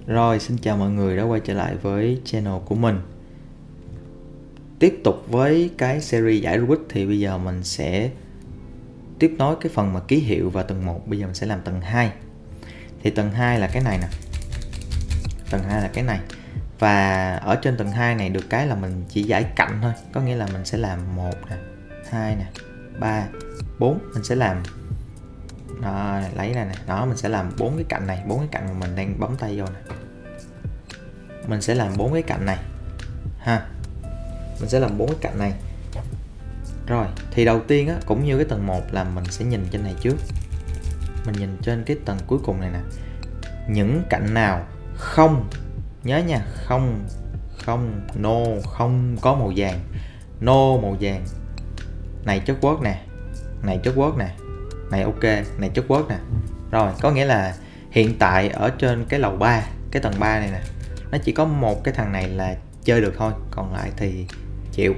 Rồi, xin chào mọi người đã quay trở lại với channel của mình. Tiếp tục với cái series giải Rubik thì bây giờ mình sẽ tiếp nối cái phần mà ký hiệu và tầng 1. Bây giờ mình sẽ làm tầng 2. Thì tầng 2 là cái này nè. Tầng 2 là cái này. Và ở trên tầng 2 này được cái là mình chỉ giải cạnh thôi. Có nghĩa là mình sẽ làm 1 nè, 2 nè, 3, 4. Mình sẽ làm đó, lấy ra nè. Đó, mình sẽ làm 4 cái cạnh này, 4 cái cạnh mà mình đang bấm tay vô nè. Mình sẽ làm 4 cái cạnh này ha. Mình sẽ làm 4 cái cạnh này. Rồi, thì đầu tiên á, cũng như cái tầng 1 là mình sẽ nhìn trên này trước. Mình nhìn trên cái tầng cuối cùng này nè. Những cạnh nào không, nhớ nha, không có màu vàng. No màu vàng. Này chốt quất nè, này chốt quất nè, này ok, này chốt quất nè. Rồi, có nghĩa là hiện tại ở trên cái lầu 3, cái tầng 3 này nè, nó chỉ có một cái thằng này là chơi được thôi, còn lại thì chịu.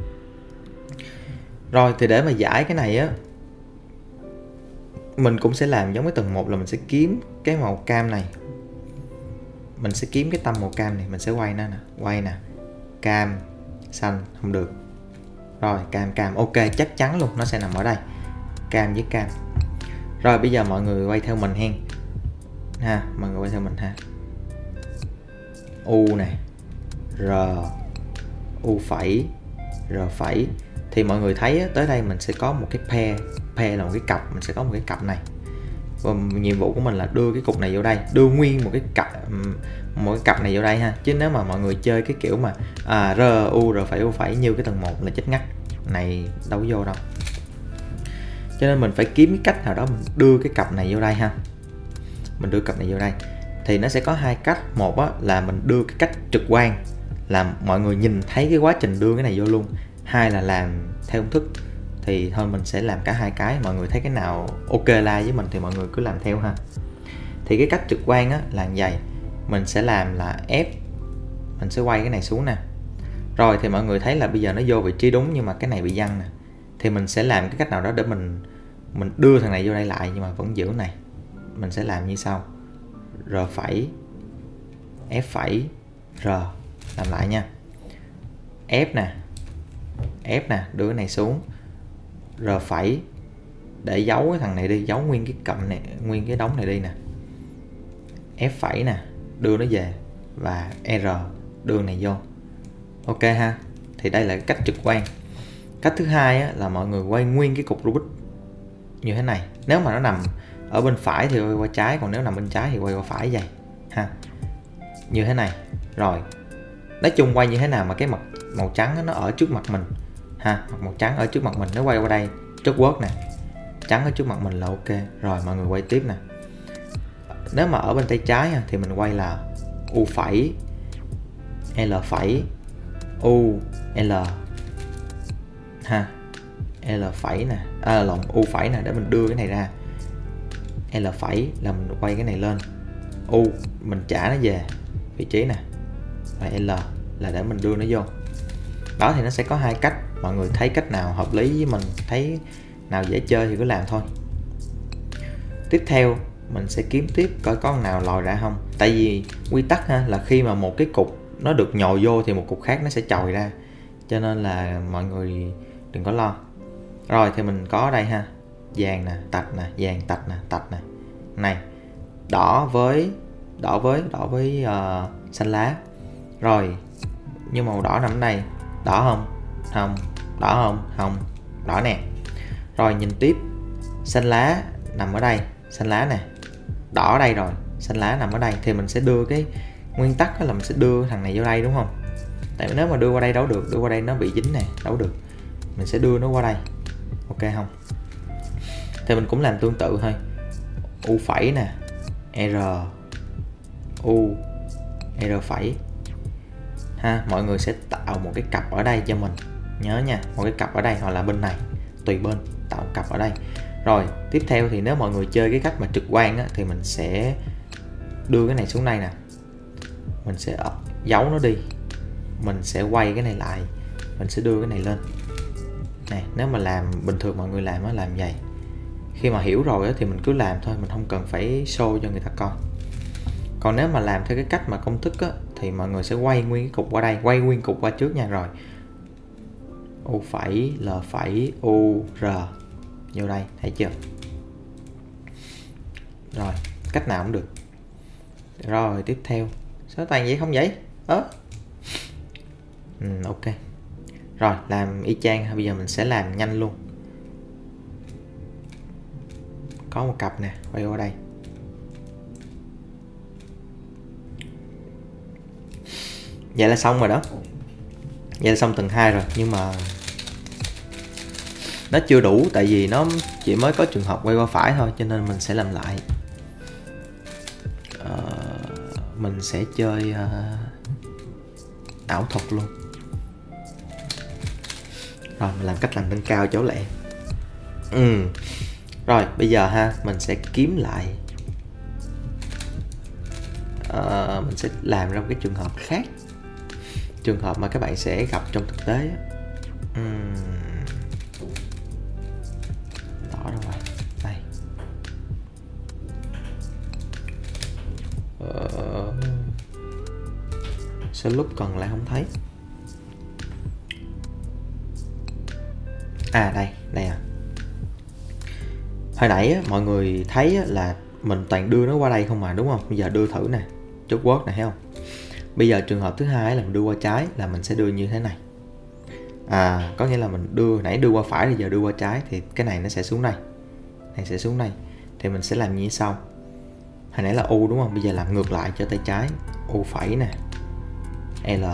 Rồi thì để mà giải cái này á, mình cũng sẽ làm giống cái tầng 1 là mình sẽ kiếm cái màu cam này. Mình sẽ kiếm cái tâm màu cam này, mình sẽ quay nó nè, quay nè. Cam, xanh, không được. Rồi, cam, ok, chắc chắn luôn, nó sẽ nằm ở đây. Cam với cam. Rồi bây giờ mọi người quay theo mình hen. Ha, mọi người quay theo mình ha. U nè, R, U phẩy, R phẩy. Thì mọi người thấy á, tới đây mình sẽ có một cái pair là một cái cặp, mình sẽ có một cái cặp này. Và nhiệm vụ của mình là đưa cái cục này vô đây, đưa nguyên một cái cặp này vô đây ha. Chứ nếu mà mọi người chơi cái kiểu mà R, U, R phẩy, U phẩy như cái tầng 1 là chết ngắt. Này đâu có vô đâu. Cho nên mình phải kiếm cái cách nào đó mình đưa cái cặp này vô đây ha. Mình đưa cặp này vô đây. Thì nó sẽ có hai cách. Một á, là mình đưa cái cách trực quan, là mọi người nhìn thấy cái quá trình đưa cái này vô luôn. Hai là làm theo công thức. Thì thôi mình sẽ làm cả hai cái. Mọi người thấy cái nào ok la với mình thì mọi người cứ làm theo ha. Thì cái cách trực quan á, là như vậy. Mình sẽ làm là F. Mình sẽ quay cái này xuống nè. Rồi thì mọi người thấy là bây giờ nó vô vị trí đúng, nhưng mà cái này bị văng nè. Thì mình sẽ làm cái cách nào đó để mình đưa thằng này vô đây lại, nhưng mà vẫn giữ này. Mình sẽ làm như sau. R phẩy, F phẩy, R. Làm lại nha. F nè, đưa cái này xuống. R phẩy để giấu cái thằng này đi, giấu nguyên cái cụm này, nguyên cái đống này đi nè. F phẩy nè, đưa nó về. Và R, đưa này vô. Ok ha. Thì đây là cái cách trực quan. Cách thứ hai á, là mọi người quay nguyên cái cục Rubik như thế này. Nếu mà nó nằm ở bên phải thì quay qua trái, còn nếu nằm bên trái thì quay qua phải vậy ha. Như thế này. Rồi, nói chung quay như thế nào mà cái mặt màu trắng nó ở trước mặt mình ha. Màu trắng ở trước mặt mình, nó quay qua đây chốt quất nè, trắng ở trước mặt mình là ok. Rồi mọi người quay tiếp nè. Nếu mà ở bên tay trái thì mình quay là U phẩy, L phẩy, U, L ha. L phẩy nè, U phẩy nè, để mình đưa cái này ra. L phẩy là mình quay cái này lên. U mình trả nó về vị trí nè. Và L là để mình đưa nó vô. Đó, thì nó sẽ có hai cách. Mọi người thấy cách nào hợp lý với mình, thấy nào dễ chơi thì cứ làm thôi. Tiếp theo mình sẽ kiếm tiếp coi có con nào lòi ra không. Tại vì quy tắc ha, là khi mà một cái cục nó được nhồi vô thì một cục khác nó sẽ chồi ra. Cho nên là mọi người đừng có lo. Rồi thì mình có ở đây ha. Vàng nè, tạch nè, vàng, tạch nè, tạch nè. Này, đỏ với xanh lá. Rồi, nhưng màu đỏ nằm ở đây. Đỏ không? Không. Đỏ không? Không. Đỏ nè. Rồi nhìn tiếp. Xanh lá nằm ở đây. Xanh lá nè. Đỏ ở đây rồi. Xanh lá nằm ở đây. Thì mình sẽ đưa cái nguyên tắc là mình sẽ đưa thằng này vô đây đúng không? Tại vì nếu mà đưa qua đây đâu được. Đưa qua đây nó bị dính nè, đâu được. Mình sẽ đưa nó qua đây. Ok không? Thì mình cũng làm tương tự thôi. U phẩy nè, R, U, R phẩy ha. Mọi người sẽ tạo một cái cặp ở đây cho mình. Nhớ nha, một cái cặp ở đây hoặc là bên này, tùy bên, tạo một cặp ở đây. Rồi tiếp theo thì nếu mọi người chơi cái cách mà trực quan á, thì mình sẽ đưa cái này xuống đây nè. Mình sẽ giấu nó đi. Mình sẽ quay cái này lại. Mình sẽ đưa cái này lên này. Nếu mà làm bình thường mọi người làm á, làm vậy. Khi mà hiểu rồi á, thì mình cứ làm thôi, mình không cần phải show cho người ta coi. Còn nếu mà làm theo cái cách mà công thức á, thì mọi người sẽ quay nguyên cái cục qua đây, quay nguyên cục qua trước nha. Rồi U phẩy L phẩy U R vô đây, thấy chưa? Rồi cách nào cũng được. Rồi tiếp theo sao toàn vậy không vậy? Ok. Rồi làm y chang, bây giờ mình sẽ làm nhanh luôn. Có một cặp nè, quay qua đây. Vậy là xong rồi đó. Vậy là xong tầng 2 rồi, nhưng mà nó chưa đủ, tại vì nó chỉ mới có trường hợp quay qua phải thôi, cho nên mình sẽ làm lại. Mình sẽ chơi ảo thuật luôn. Rồi mình làm cách làm nâng cao chỗ lẹ. Rồi bây giờ ha, mình sẽ kiếm lại, mình sẽ làm ra một cái trường hợp khác, trường hợp mà các bạn sẽ gặp trong thực tế. Đỏ đâu rồi đây. Sao lúc còn lại không thấy? Đây à. Hồi nãy á, mọi người thấy á, là mình toàn đưa nó qua đây không mà, đúng không? Bây giờ đưa thử nè, chốt Word này thấy không? Bây giờ trường hợp thứ hai là mình đưa qua trái, là mình sẽ đưa như thế này. Có nghĩa là mình nãy đưa qua phải, bây giờ đưa qua trái, thì cái này nó sẽ xuống đây, này sẽ xuống đây. Thì mình sẽ làm như sau. Hồi nãy là U đúng không? Bây giờ làm ngược lại cho tay trái. U phẩy nè, L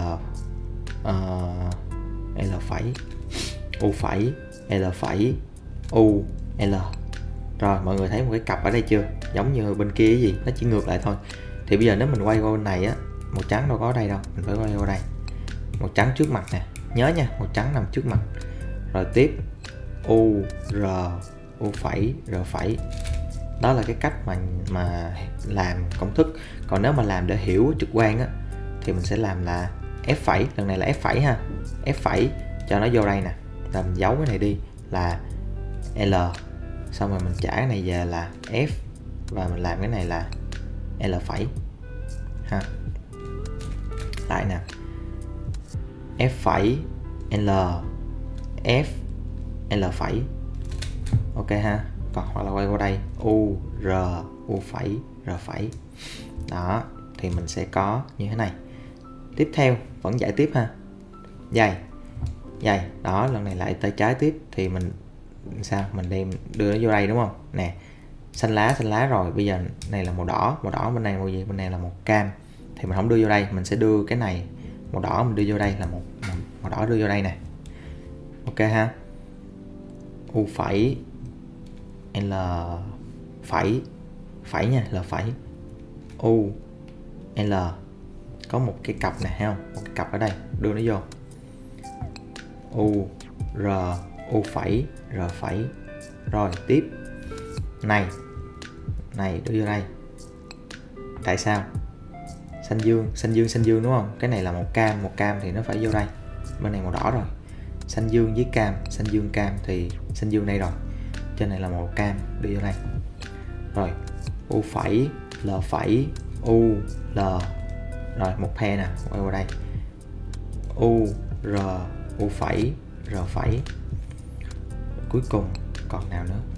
phẩy, U phẩy, L phẩy, U, L. Rồi mọi người thấy một cái cặp ở đây chưa? Giống như bên kia cái gì, nó chỉ ngược lại thôi. Thì bây giờ nếu mình quay qua bên này á, màu trắng đâu có ở đây đâu, mình phải quay qua đây. Màu trắng trước mặt nè, nhớ nha, màu trắng nằm trước mặt. Rồi tiếp U, R, U phẩy, R phẩy. Đó là cái cách mà làm công thức. Còn nếu mà làm để hiểu trực quan á, thì mình sẽ làm là F phẩy, lần này là F phẩy ha. F phẩy cho nó vô đây nè, là mình giấu cái này đi là L, xong rồi mình trả cái này về là F, và mình làm cái này là L phẩy ha. Lại nè, F phẩy, L, F, L phẩy. Ok ha. Còn hoặc là quay qua đây U, R, U phẩy, R phẩy. Đó, thì mình sẽ có như thế này. Tiếp theo vẫn giải tiếp ha. Dày. Đó, lần này lại tay trái tiếp. Thì mình sao? Mình đem đưa nó vô đây đúng không? Nè, xanh lá rồi. Bây giờ này là màu đỏ bên này màu gì? Bên này là màu cam. Thì mình không đưa vô đây, mình sẽ đưa cái này màu đỏ, mình đưa vô đây là màu đỏ, đưa vô đây nè. Ok ha. U phẩy, L phẩy nha, L phẩy, U, L. Có một cái cặp này thấy không? Một cái cặp ở đây, đưa nó vô. U, R, U phẩy, R phẩy. Rồi tiếp này đưa vô đây. Tại sao? Xanh dương đúng không? Cái này là màu cam thì nó phải vô đây. Bên này màu đỏ rồi. Xanh dương với cam, xanh dương cam thì xanh dương đây rồi. Trên này là màu cam, đưa vô đây. Rồi U phẩy, L phẩy, U, L. Rồi một phe nè, quay qua đây. U, R, U phẩy, R phẩy. Cuối cùng còn nào nữa?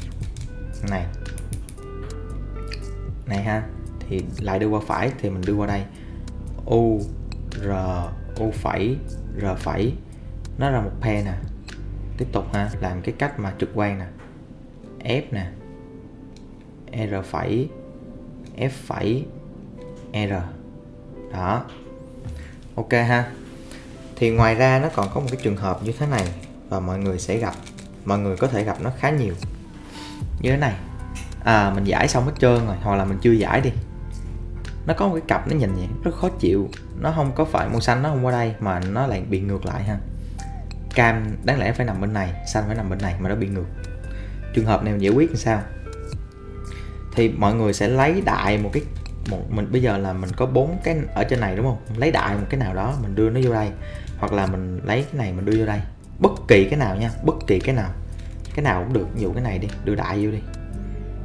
Này ha, thì lại đưa qua phải thì mình đưa qua đây. U, R, U phẩy, R phẩy. Nó ra một phe nè. Tiếp tục ha, làm cái cách mà trực quan nè. F nè, R phẩy, F phẩy, R. Đó. Ok ha. Thì ngoài ra nó còn có một cái trường hợp như thế này, và mọi người có thể gặp nó khá nhiều. Như thế này. Mình giải xong hết trơn rồi, hoặc là mình chưa giải đi. Nó có một cái cặp nó nhìn vậy rất khó chịu. Nó không có phải màu xanh, nó không qua đây mà nó lại bị ngược lại ha. Cam đáng lẽ phải nằm bên này, xanh phải nằm bên này mà nó bị ngược. Trường hợp này mình giải quyết làm sao? Thì mọi người sẽ lấy đại mình bây giờ là mình có 4 cái ở trên này đúng không? Mình lấy đại một cái nào đó mình đưa nó vô đây, hoặc là mình lấy cái này mình đưa vô đây. Bất kỳ cái nào nha, bất kỳ cái nào cũng được. Ví dụ cái này đi, đưa đại vô đi.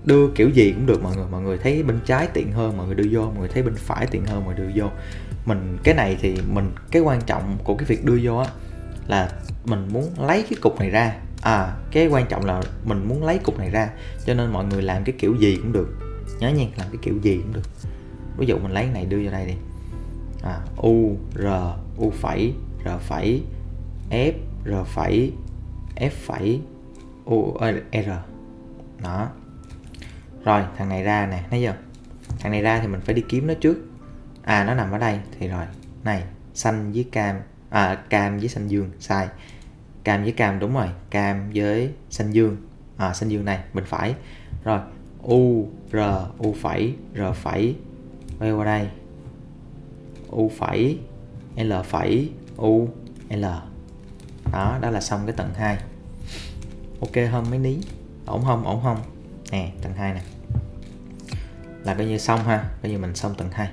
đưa kiểu gì cũng được mọi người thấy bên trái tiện hơn mọi người đưa vô, mọi người thấy bên phải tiện hơn mọi người đưa vô. Cái này thì cái quan trọng của cái việc đưa vô á là mình muốn lấy cái cục này ra. Cái quan trọng là mình muốn lấy cục này ra, cho nên mọi người làm cái kiểu gì cũng được, nhớ nha, làm cái kiểu gì cũng được. Ví dụ mình lấy cái này đưa vô đây đi, U R U phẩy R phẩy F R phẩy F phẩy U R đó. Rồi thằng này ra nè, thấy chưa? Thằng này ra thì mình phải đi kiếm nó trước. Nó nằm ở đây thì rồi này, xanh với cam, cam với xanh dương, sai. Cam với cam, đúng rồi, cam với xanh dương. Xanh dương này bên phải. Rồi U R U phẩy R phẩy quay qua đây, U phẩy L phẩy U L. Đó là xong cái tầng 2. Ok không mấy ní? Ổn không? Nè, tầng 2 nè. Là coi như xong ha, coi như mình xong tầng 2.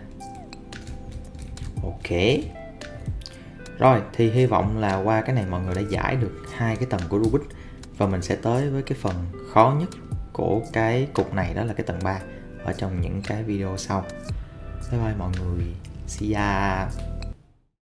Ok. Rồi thì hy vọng là qua cái này mọi người đã giải được 2 cái tầng của Rubik, và mình sẽ tới với cái phần khó nhất của cái cục này, đó là cái tầng 3 ở trong những cái video sau. Bye bye mọi người. See ya.